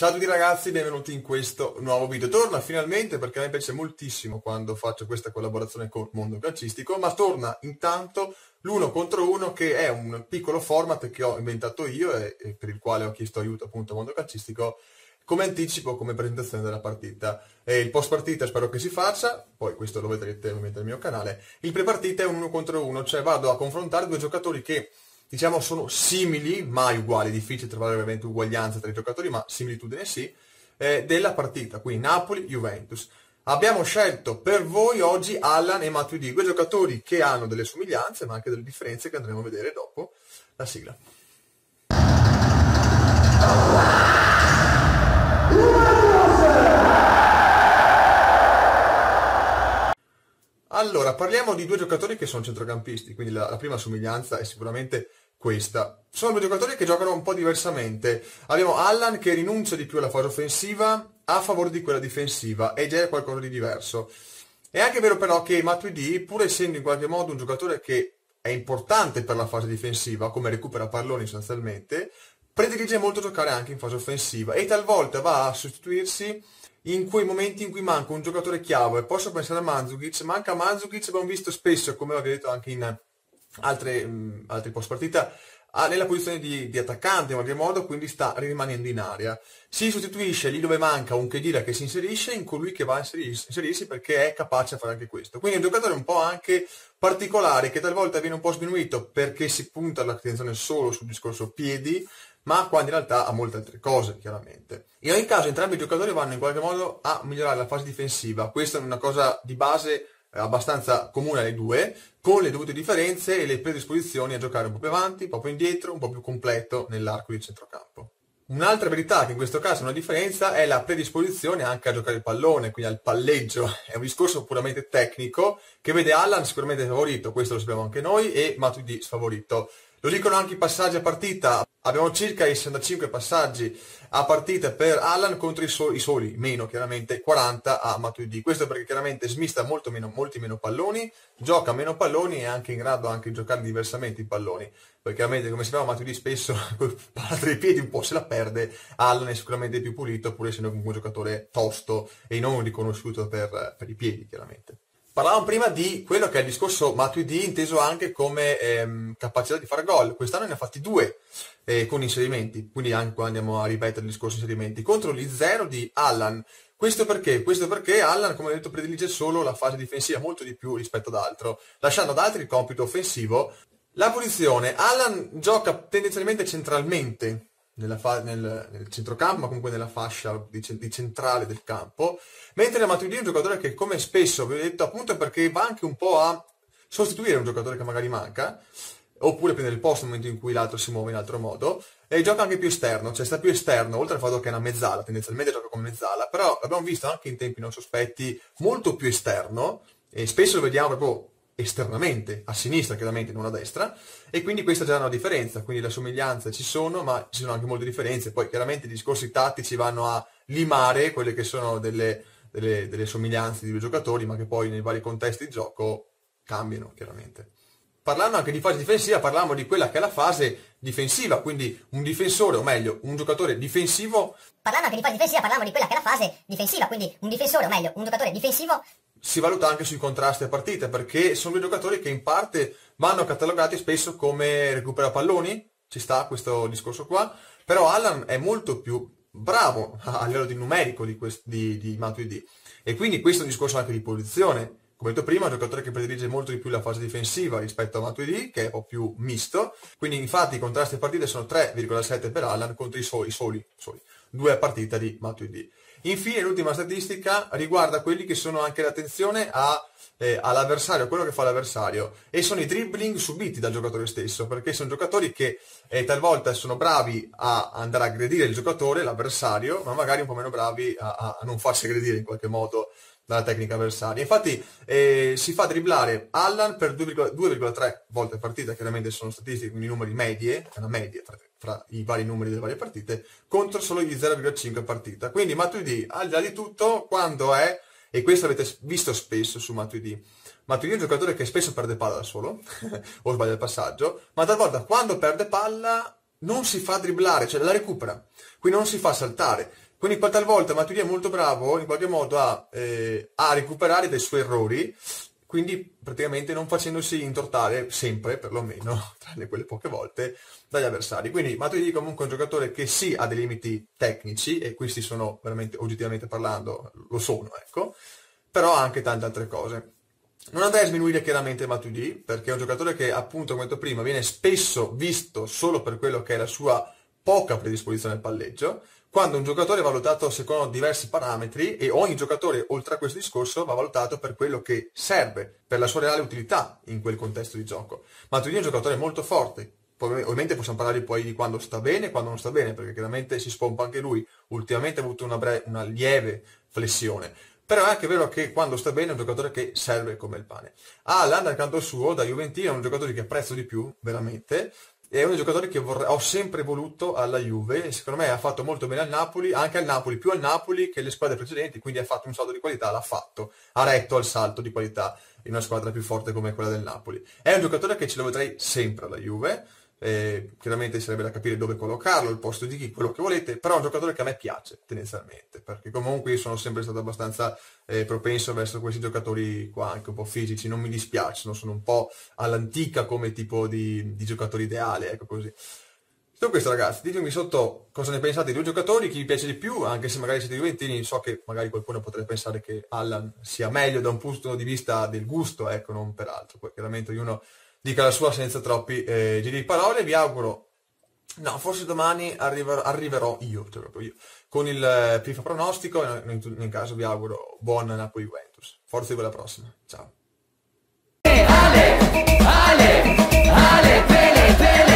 Ciao a tutti ragazzi, benvenuti in questo nuovo video. Torna finalmente perché a me piace moltissimo quando faccio questa collaborazione con Mondo Calcistico, ma torna intanto l'uno contro uno, che è un piccolo format che ho inventato io e per il quale ho chiesto aiuto appunto a Mondo Calcistico come anticipo, come presentazione della partita. E il post partita spero che si faccia, poi questo lo vedrete ovviamente nel mio canale. Il pre partita è un uno contro uno, cioè vado a confrontare due giocatori che diciamo sono simili, mai uguali, difficile trovare veramente uguaglianza tra i giocatori, ma similitudine sì, della partita, quindi Napoli-Juventus. Abbiamo scelto per voi oggi Allan e Matuidi, due giocatori che hanno delle somiglianze ma anche delle differenze che andremo a vedere dopo la sigla. Allora, parliamo di due giocatori che sono centrocampisti, quindi la prima somiglianza è sicuramente questa. Sono due giocatori che giocano un po' diversamente. Abbiamo Allan che rinuncia di più alla fase offensiva a favore di quella difensiva, e già è qualcosa di diverso. È anche vero però che Matuidi, pur essendo in qualche modo un giocatore che è importante per la fase difensiva, come recupera palloni sostanzialmente, predilige molto giocare anche in fase offensiva e talvolta va a sostituirsi in quei momenti in cui manca un giocatore chiave. Posso pensare a Mandzukic, manca Mandzukic, abbiamo visto spesso, come avevo detto anche in altri post partita, nella posizione di attaccante in qualche modo, quindi sta rimanendo in area. Si sostituisce lì dove manca un Khedira che si inserisce in colui che va a inserirsi perché è capace a fare anche questo. Quindi è un giocatore un po' anche particolare che talvolta viene un po' sminuito perché si punta l'attenzione solo sul discorso piedi, ma quando in realtà ha molte altre cose, chiaramente. In ogni caso entrambi i giocatori vanno in qualche modo a migliorare la fase difensiva. Questa è una cosa di base abbastanza comune ai due, con le dovute differenze e le predisposizioni a giocare un po' più avanti, un po' più indietro, un po' più completo nell'arco di centrocampo. Un'altra verità che in questo caso è una differenza è la predisposizione anche a giocare il pallone, quindi al palleggio. È un discorso puramente tecnico che vede Allan sicuramente favorito, questo lo sappiamo anche noi, e Matuidi sfavorito. Lo dicono anche i passaggi a partita, abbiamo circa i 65 passaggi a partita per Allan contro i soli, meno chiaramente, 40 a Matuidi. Questo perché chiaramente smista molti meno palloni, gioca meno palloni e è anche in grado anche di giocare diversamente i palloni. Perché chiaramente, come sappiamo, Matuidi spesso con palla tra i piedi un po' se la perde, Allan è sicuramente più pulito, pur essendo comunque un giocatore tosto e non riconosciuto per i piedi, chiaramente. Parlavamo prima di quello che è il discorso Matuidi, inteso anche come capacità di fare gol. Quest'anno ne ha fatti due con inserimenti, quindi anche quando andiamo a ripetere il discorso inserimenti, contro gli 0 di Allan. Questo perché? Questo perché Allan, come ho detto, predilige solo la fase difensiva molto di più rispetto ad altro, lasciando ad altri il compito offensivo. La posizione, Allan gioca tendenzialmente centralmente nel centrocampo, ma comunque nella fascia di centrale del campo, mentre Matuidi è un giocatore che, come spesso vi ho detto, appunto perché va anche un po' a sostituire un giocatore che magari manca, oppure prendere il posto nel momento in cui l'altro si muove in altro modo, e gioca anche più esterno, cioè sta più esterno, oltre al fatto che è una mezzala, tendenzialmente gioca come mezzala, però l'abbiamo visto anche in tempi non sospetti molto più esterno, e spesso lo vediamo proprio esternamente, a sinistra chiaramente, non a destra, e quindi questa già è una differenza, quindi le somiglianze ci sono, ma ci sono anche molte differenze. Poi chiaramente i discorsi tattici vanno a limare quelle che sono delle somiglianze di due giocatori, ma che poi nei vari contesti di gioco cambiano chiaramente. Parlando anche di fase difensiva, parliamo di quella che è la fase difensiva, quindi un difensore, o meglio, un giocatore difensivo. Parlando anche di fase difensiva, parliamo di quella che è la fase difensiva, quindi un difensore, o meglio, un giocatore difensivo. Si valuta anche sui contrasti a partita, perché sono due giocatori che in parte vanno catalogati spesso come recupera palloni, ci sta questo discorso qua, però Allan è molto più bravo a livello di numerico di Matuidi, e quindi questo è un discorso anche di posizione. Come detto prima, è un giocatore che predilige molto di più la fase difensiva rispetto a Matuidi, che è un po' più misto, quindi infatti i contrasti a partita sono 3,7 per Allan contro i soli 2 a partita di Matuidi. Infine l'ultima statistica riguarda quelli che sono anche l'attenzione all'avversario, quello che fa l'avversario, e sono i dribbling subiti dal giocatore stesso, perché sono giocatori che talvolta sono bravi a andare a aggredire il giocatore, l'avversario, ma magari un po' meno bravi a non farsi aggredire in qualche modo dalla tecnica avversaria. Infatti si fa dribblare Allan per 2,3 volte a partita, chiaramente sono statistiche, quindi numeri medie, è una media fra i vari numeri delle varie partite, contro solo gli 0,5 a partita. Quindi Matuidi, al di là di tutto, quando è, e questo avete visto spesso su Matuidi è un giocatore che spesso perde palla da solo, o sbaglia il passaggio, ma talvolta quando perde palla non si fa dribblare, cioè la recupera, quindi non si fa saltare. Quindi talvolta Matuidi è molto bravo in qualche modo a recuperare dai suoi errori, quindi praticamente non facendosi intortare sempre, perlomeno, tranne quelle poche volte, dagli avversari. Quindi Matuidi comunque è un giocatore che sì ha dei limiti tecnici, e questi sono veramente, oggettivamente parlando, lo sono, ecco, però ha anche tante altre cose. Non andrei a sminuire chiaramente Matuidi, perché è un giocatore che, appunto, come ho detto prima, viene spesso visto solo per quello che è la sua poca predisposizione al palleggio, quando un giocatore è valutato secondo diversi parametri, e ogni giocatore, oltre a questo discorso, va valutato per quello che serve, per la sua reale utilità in quel contesto di gioco. Matuidi è un giocatore molto forte, poi, ovviamente possiamo parlare poi di quando sta bene e quando non sta bene, perché chiaramente si spompa anche lui, ultimamente ha avuto una lieve flessione, però è anche vero che quando sta bene è un giocatore che serve come il pane. Haaland, al canto suo, da Juventino, è un giocatore che apprezzo di più, veramente, è uno dei giocatori che ho sempre voluto alla Juve, e secondo me ha fatto molto bene al Napoli, anche al Napoli, più al Napoli che le squadre precedenti, quindi ha fatto un salto di qualità, l'ha fatto, ha retto al salto di qualità in una squadra più forte come quella del Napoli. È un giocatore che ce lo vedrei sempre alla Juve, chiaramente sarebbe da capire dove collocarlo, il posto di chi, quello che volete, però è un giocatore che a me piace tendenzialmente, perché comunque io sono sempre stato abbastanza propenso verso questi giocatori qua, anche un po' fisici, non mi dispiacciono, sono un po' all'antica come tipo di giocatore ideale, ecco così. Detto questo, ragazzi, ditemi sotto cosa ne pensate dei due giocatori, chi vi piace di più, anche se magari siete juventini, so che magari qualcuno potrebbe pensare che Haaland sia meglio da un punto di vista del gusto, ecco, non per altro, poi chiaramente ognuno dica la sua senza troppi giri di parole. Vi auguro, no, forse domani arriverò io, cioè proprio io, con il FIFA pronostico, in caso vi auguro buon Napoli-Juventus. Forza con la prossima, ciao. Ale, Ale, Ale, Pele, Pele.